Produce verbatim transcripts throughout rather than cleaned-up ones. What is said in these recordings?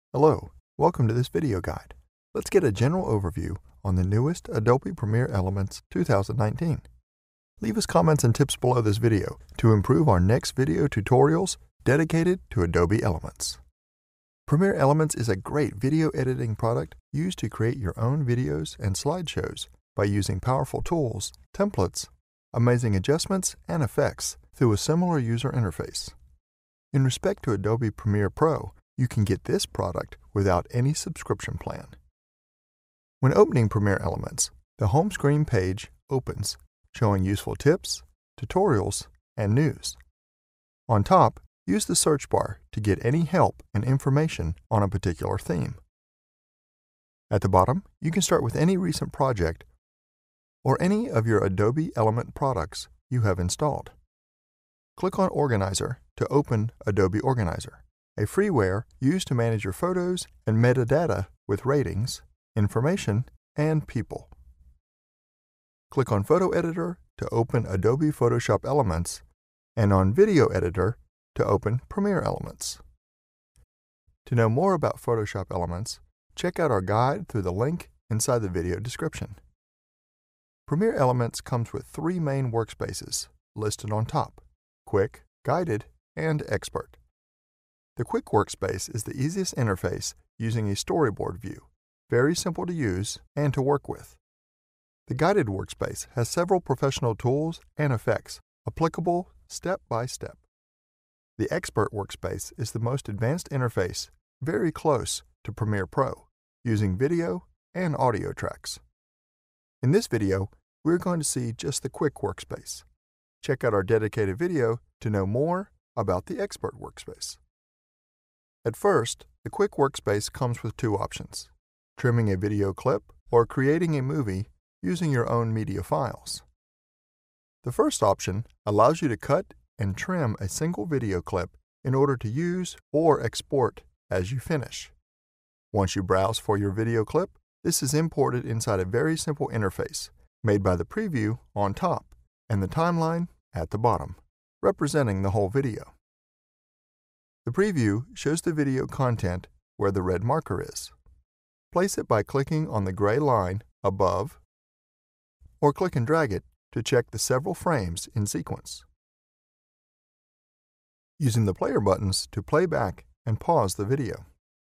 Hello, welcome to this video guide. Let's get a general overview on the newest Adobe Premiere Elements two thousand nineteen. Leave us comments and tips below this video to improve our next video tutorials dedicated to Adobe Elements. Premiere Elements is a great video editing product used to create your own videos and slideshows by using powerful tools, templates, amazing adjustments, and effects through a similar user interface. In respect to Adobe Premiere Pro, you can get this product without any subscription plan. When opening Premiere Elements, the home screen page opens, showing useful tips, tutorials, and news. On top, use the search bar to get any help and information on a particular theme. At the bottom, you can start with any recent project or any of your Adobe Element products you have installed. Click on Organizer to open Adobe Organizer, a freeware used to manage your photos and metadata with ratings, information, and people. Click on Photo Editor to open Adobe Photoshop Elements and on Video Editor to open Premiere Elements. To know more about Photoshop Elements, check out our guide through the link inside the video description. Premiere Elements comes with three main workspaces listed on top: Quick, Guided, and Expert. The Quick Workspace is the easiest interface using a storyboard view, very simple to use and to work with. The Guided Workspace has several professional tools and effects applicable step by step. The Expert Workspace is the most advanced interface, very close to Premiere Pro, using video and audio tracks. In this video, we're going to see just the Quick Workspace. Check out our dedicated video to know more about the Expert Workspace. At first, the Quick Workspace comes with two options: trimming a video clip or creating a movie using your own media files. The first option allows you to cut and trim a single video clip in order to use or export as you finish. Once you browse for your video clip, this is imported inside a very simple interface made by the preview on top and the timeline at the bottom, representing the whole video. The preview shows the video content where the red marker is. Place it by clicking on the gray line above, or click and drag it to check the several frames in sequence. Using the player buttons to play back and pause the video.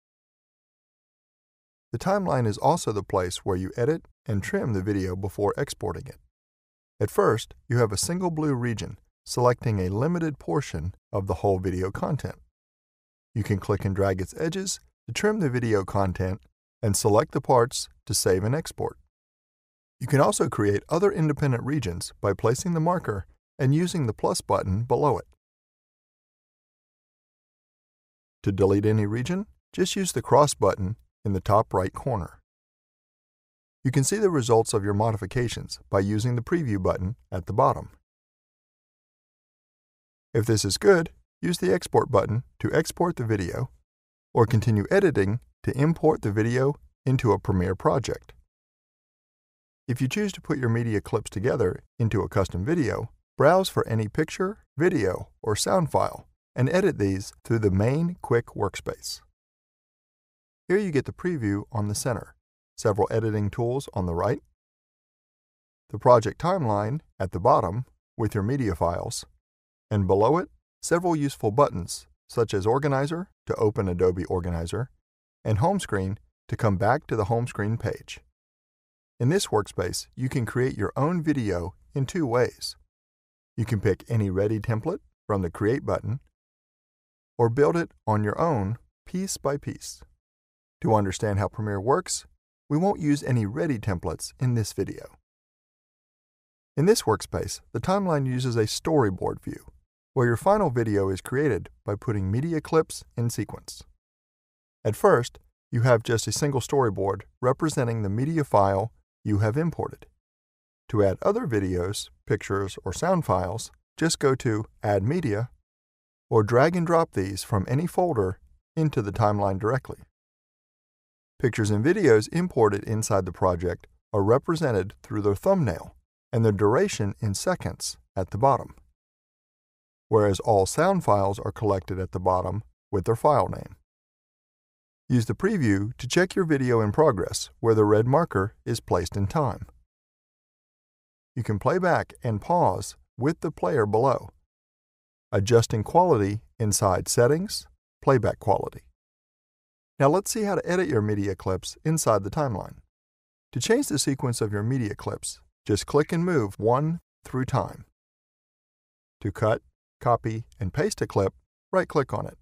The timeline is also the place where you edit and trim the video before exporting it. At first, you have a single blue region, selecting a limited portion of the whole video content. You can click and drag its edges to trim the video content and select the parts to save and export. You can also create other independent regions by placing the marker and using the plus button below it. To delete any region, just use the cross button in the top right corner. You can see the results of your modifications by using the preview button at the bottom. If this is good, use the export button to export the video, or continue editing to import the video into a Premiere project. If you choose to put your media clips together into a custom video, browse for any picture, video, or sound file and edit these through the main Quick Workspace. Here you get the preview on the center, several editing tools on the right, the project timeline at the bottom with your media files, and below it, several useful buttons such as Organizer to open Adobe Organizer and Home Screen to come back to the home screen page. In this workspace, you can create your own video in two ways. You can pick any ready template from the Create button or build it on your own piece by piece. To understand how Premiere works, we won't use any ready templates in this video. In this workspace, the timeline uses a storyboard view, where your final video is created by putting media clips in sequence. At first, you have just a single storyboard representing the media file you have imported. To add other videos, pictures, or sound files, just go to Add Media, or drag and drop these from any folder into the timeline directly. Pictures and videos imported inside the project are represented through their thumbnail and their duration in seconds at the bottom, whereas all sound files are collected at the bottom with their file name. Use the preview to check your video in progress where the red marker is placed in time. You can play back and pause with the player below, adjusting quality inside Settings, Playback Quality. Now let's see how to edit your media clips inside the timeline. To change the sequence of your media clips, just click and move one through time. To cut, copy, and paste a clip, right-click on it.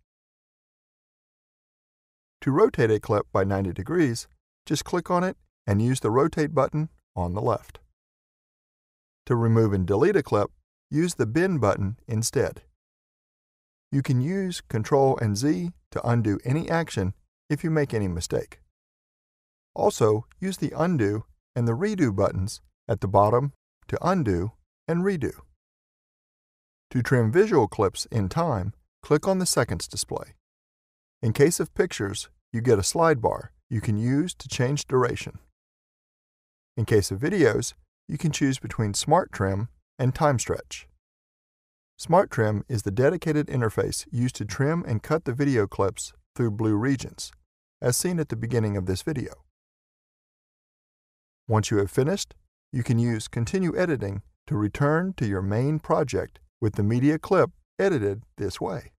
To rotate a clip by ninety degrees, just click on it and use the Rotate button on the left. To remove and delete a clip, use the Bin button instead. You can use Control and Z to undo any action if you make any mistake. Also, use the Undo and the Redo buttons at the bottom to undo and redo. To trim visual clips in time, click on the seconds display. In case of pictures, you get a slide bar you can use to change duration. In case of videos, you can choose between Smart Trim and Time Stretch. Smart Trim is the dedicated interface used to trim and cut the video clips through blue regions, as seen at the beginning of this video. Once you have finished, you can use Continue Editing to return to your main project with the media clip edited this way.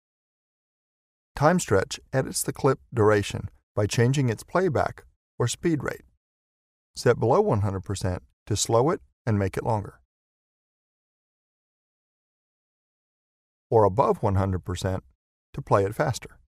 Time Stretch edits the clip duration by changing its playback or speed rate. Set below one hundred percent to slow it and make it longer, or above one hundred percent to play it faster.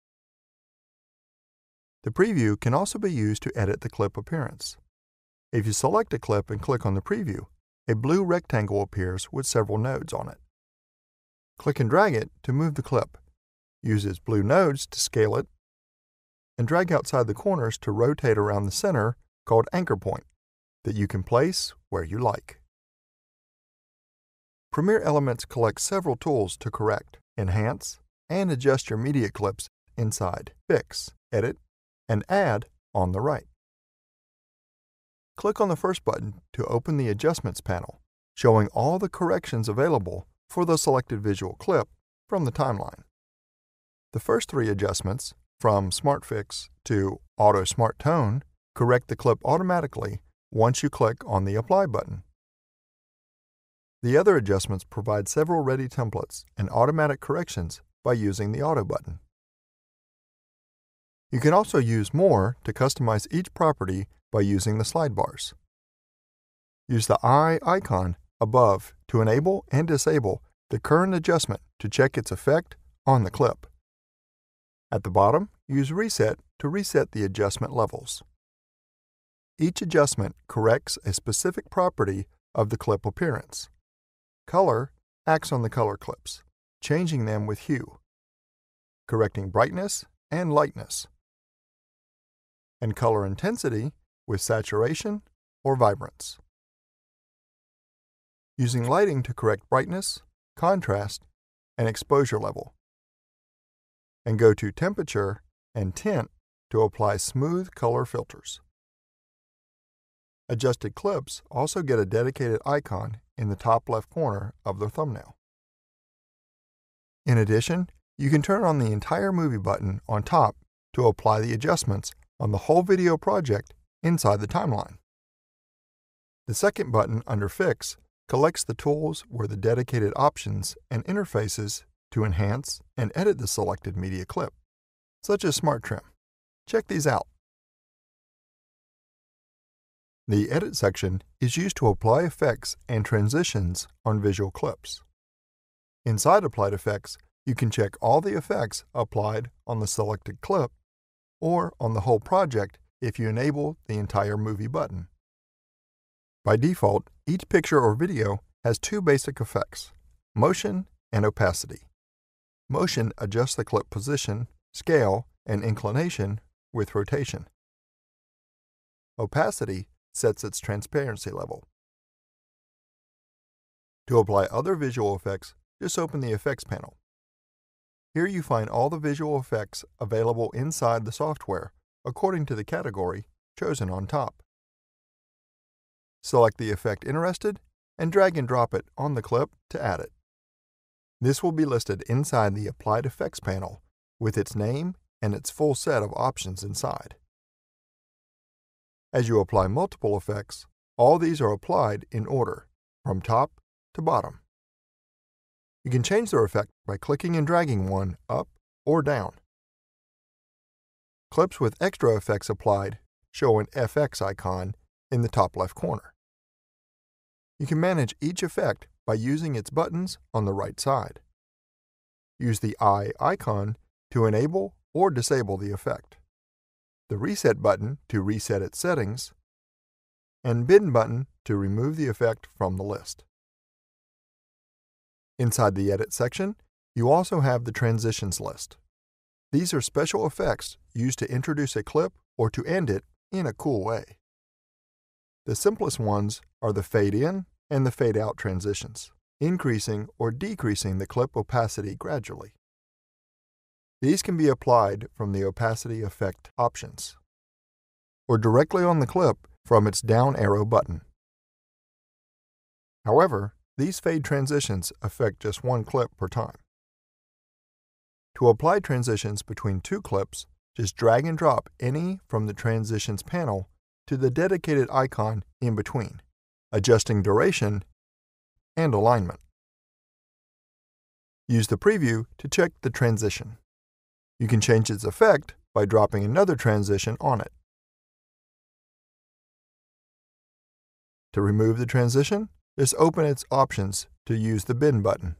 The preview can also be used to edit the clip appearance. If you select a clip and click on the preview, a blue rectangle appears with several nodes on it. Click and drag it to move the clip. Use its blue nodes to scale it, and drag outside the corners to rotate around the center called Anchor Point that you can place where you like. Premiere Elements collects several tools to correct, enhance, and adjust your media clips inside Fix, Edit, and Add on the right. Click on the first button to open the Adjustments panel, showing all the corrections available for the selected visual clip from the timeline. The first three adjustments, from Smart Fix to Auto Smart Tone, correct the clip automatically once you click on the Apply button. The other adjustments provide several ready templates and automatic corrections by using the Auto button. You can also use More to customize each property by using the slide bars. Use the eye icon above to enable and disable the current adjustment to check its effect on the clip. At the bottom, use Reset to reset the adjustment levels. Each adjustment corrects a specific property of the clip appearance. Color acts on the color clips, changing them with hue, correcting brightness and lightness, and color intensity with saturation or vibrance. Using lighting to correct brightness, contrast, and exposure level. And go to Temperature and Tint to apply smooth color filters. Adjusted clips also get a dedicated icon in the top left corner of their thumbnail. In addition, you can turn on the entire movie button on top to apply the adjustments on the whole video project inside the timeline. The second button under Fix collects the tools where the dedicated options and interfaces to enhance and edit the selected media clip, such as Smart Trim. Check these out. The Edit section is used to apply effects and transitions on visual clips. Inside Applied Effects, you can check all the effects applied on the selected clip or on the whole project if you enable the entire movie button. By default, each picture or video has two basic effects, motion and opacity. Motion adjusts the clip position, scale, and inclination with rotation. Opacity sets its transparency level. To apply other visual effects, just open the Effects panel. Here you find all the visual effects available inside the software according to the category chosen on top. Select the effect interested and drag and drop it on the clip to add it. This will be listed inside the Applied Effects panel with its name and its full set of options inside. As you apply multiple effects, all these are applied in order, from top to bottom. You can change their effect by clicking and dragging one up or down. Clips with extra effects applied show an F X icon in the top left corner. You can manage each effect by using its buttons on the right side. Use the eye icon to enable or disable the effect, the reset button to reset its settings, and bin button to remove the effect from the list. Inside the Edit section, you also have the Transitions list. These are special effects used to introduce a clip or to end it in a cool way. The simplest ones are the Fade In and the Fade Out transitions, increasing or decreasing the clip opacity gradually. These can be applied from the Opacity Effect options, or directly on the clip from its down arrow button. However, these fade transitions affect just one clip per time. To apply transitions between two clips, just drag and drop any from the Transitions panel to the dedicated icon in between, adjusting duration and alignment. Use the preview to check the transition. You can change its effect by dropping another transition on it. To remove the transition, just open its options to use the bin button.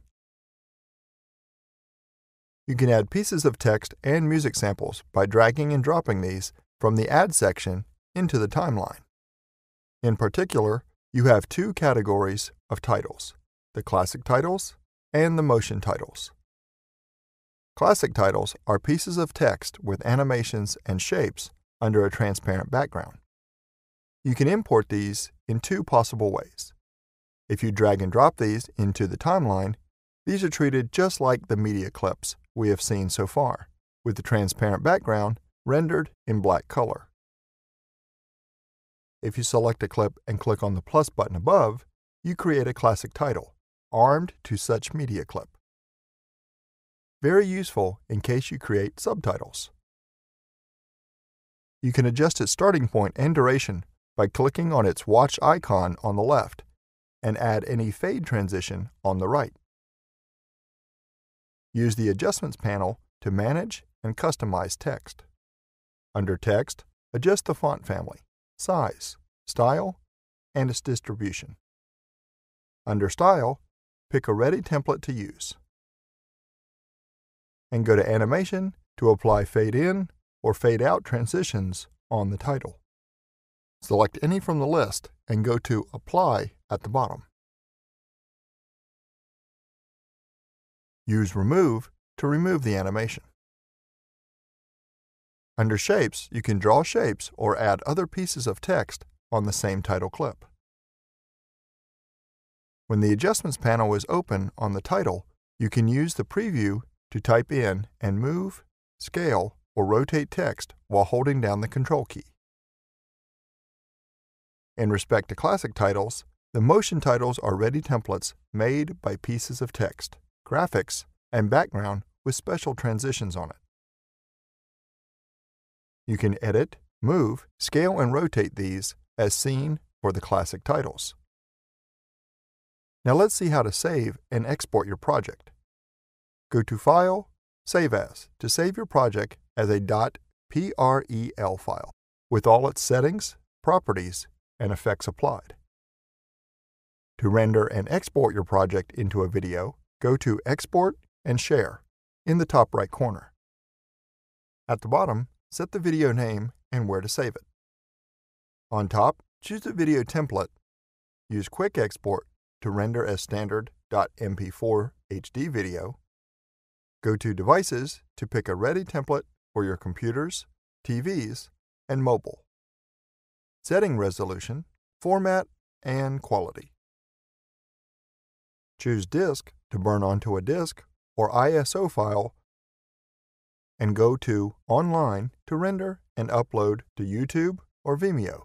You can add pieces of text and music samples by dragging and dropping these from the Add section into the timeline. In particular, you have two categories of titles, the classic titles and the motion titles. Classic titles are pieces of text with animations and shapes under a transparent background. You can import these in two possible ways. If you drag and drop these into the timeline, these are treated just like the media clips we have seen so far, with the transparent background rendered in black color. If you select a clip and click on the plus button above, you create a classic title, armed to such media clip. Very useful in case you create subtitles. You can adjust its starting point and duration by clicking on its watch icon on the left and add any fade transition on the right. Use the Adjustments panel to manage and customize text. Under Text, adjust the font family, size, style, and its distribution. Under Style, pick a ready template to use. And go to Animation to apply Fade In or Fade Out transitions on the title. Select any from the list and go to Apply at the bottom. Use Remove to remove the animation. Under Shapes, you can draw shapes or add other pieces of text on the same title clip. When the Adjustments panel is open on the title, you can use the preview to type in and move, scale, or rotate text while holding down the Control key. In respect to classic titles, the motion titles are ready templates made by pieces of text, graphics, and background with special transitions on it. You can edit, move, scale, and rotate these as seen for the classic titles. Now let's see how to save and export your project. Go to File, Save As to save your project as a .prel file with all its settings, properties, and effects applied. To render and export your project into a video, go to Export and Share in the top right corner. At the bottom, set the video name and where to save it. On top, choose the video template. Use Quick Export to render as standard M P four H D video. Go to Devices to pick a ready template for your computers, T Vs, and mobile. Setting resolution, format, and quality. Choose Disk to burn onto a disk or I S O file, and go to Online to render and upload to YouTube or Vimeo.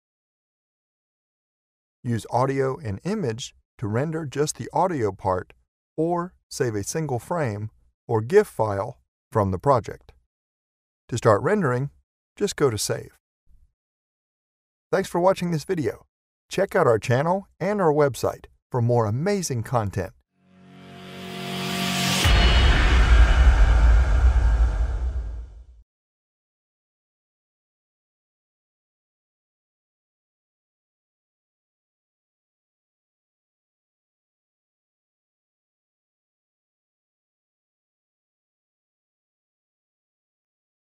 Use Audio and Image to render just the audio part or save a single frame or GIF file from the project. To start rendering, just go to Save. Thanks for watching this video. Check out our channel and our website for more amazing content